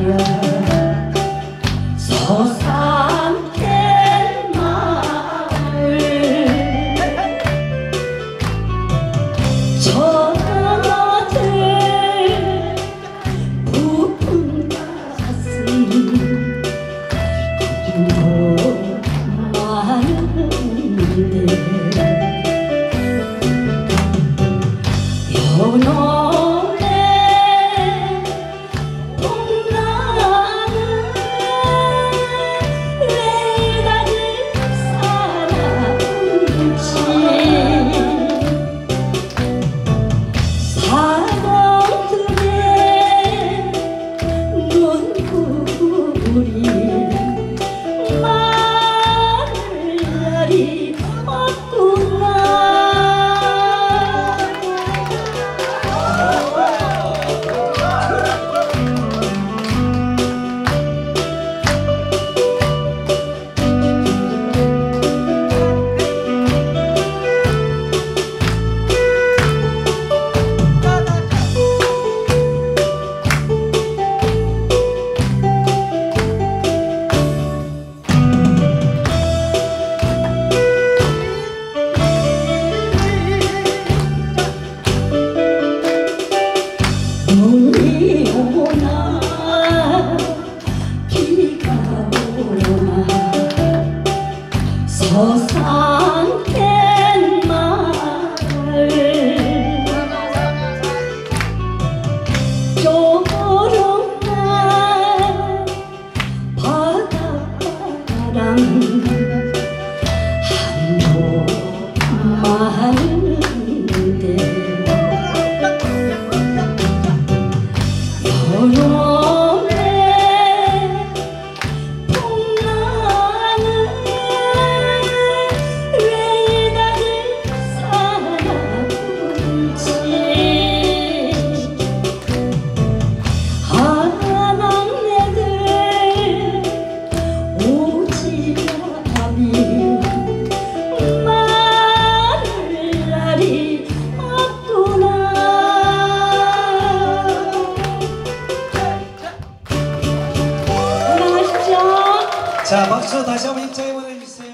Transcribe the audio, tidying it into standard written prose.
서산캔 마을 전어들 부푼 가슴 꿈도 많은데 연어에 동나는 왜 다들 살아온지 사람들의 눈물이 마를 날이 없구나. 눈이 오나 비가 오나 서산캔 마을 조롱한 바닷바람 한도 많은데 연어에 동나는 왜 다들 살아온지 한왕래들 오지랖이 마를 날이 없구나. 자, 박수 다시 한번 입장해 보내주세요.